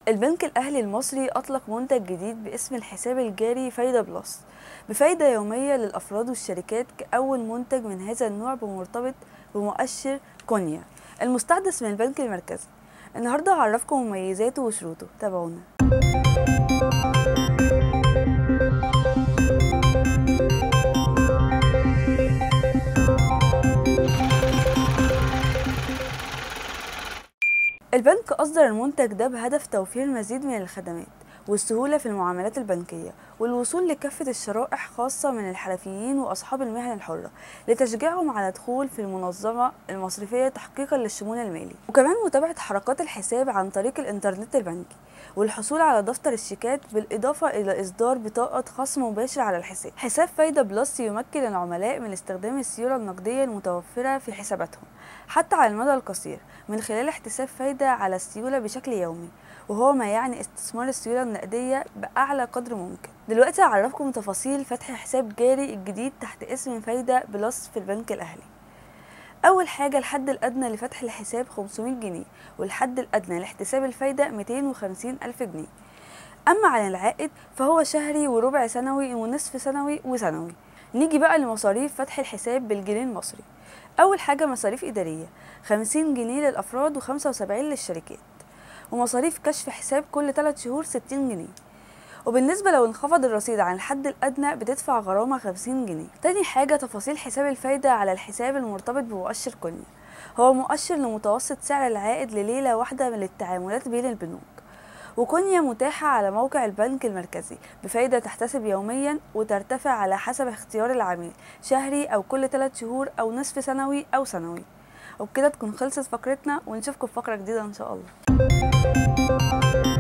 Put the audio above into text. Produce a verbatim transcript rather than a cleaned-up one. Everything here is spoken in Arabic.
البنك الأهلي المصري أطلق منتج جديد باسم الحساب الجاري فايدة بلس بفايدة يومية للأفراد والشركات كأول منتج من هذا النوع بمرتبط بمؤشر كونيا المستحدث من البنك المركزي. النهاردة هعرفكم مميزاته وشروطه، تابعونا. البنك أصدر المنتج ده بهدف توفير مزيد من الخدمات والسهولة في المعاملات البنكية والوصول لكافة الشرائح خاصة من الحرفيين وأصحاب المهن الحرة لتشجيعهم على دخول في المنظمة المصرفية تحقيقا للشمول المالي، وكمان متابعة حركات الحساب عن طريق الإنترنت البنكي والحصول على دفتر الشيكات بالإضافة إلى إصدار بطاقة خصم مباشر على الحساب. حساب فايدة بلس يمكن العملاء من استخدام السيولة النقدية المتوفرة في حساباتهم حتى على المدى القصير من خلال احتساب فايدة على السيولة بشكل يومي، وهو ما يعني استثمار السيولة النقدية بأعلى قدر ممكن. دلوقتي هعرفكم تفاصيل فتح حساب جاري الجديد تحت اسم فايدة بلس في البنك الأهلي. أول حاجة، الحد الأدنى لفتح الحساب خمسمائة جنيه والحد الأدنى لاحتساب الفايدة مئتين وخمسين ألف جنيه. أما عن العائد فهو شهري وربع سنوي ونصف سنوي وسنوي. نيجي بقى لمصاريف فتح الحساب بالجنيه المصري. أول حاجة مصاريف إدارية خمسين جنيه للأفراد وخمسة وسبعين للشركات، ومصاريف كشف حساب كل ثلاث شهور ستين جنيه. وبالنسبة لو انخفض الرصيد عن الحد الأدنى بتدفع غرامة خمسين جنيه. تاني حاجة تفاصيل حساب الفايدة على الحساب المرتبط بمؤشر كونيا. هو مؤشر لمتوسط سعر العائد لليلة واحدة من التعاملات بين البنوك، وكونيا متاحة على موقع البنك المركزي بفايدة تحتسب يوميا وترتفع على حسب اختيار العميل، شهري أو كل ثلاث شهور أو نصف سنوي أو سنوي. وبكده تكون خلصت فقرتنا، ونشوفكم في فقرة جديدة إن شاء الله.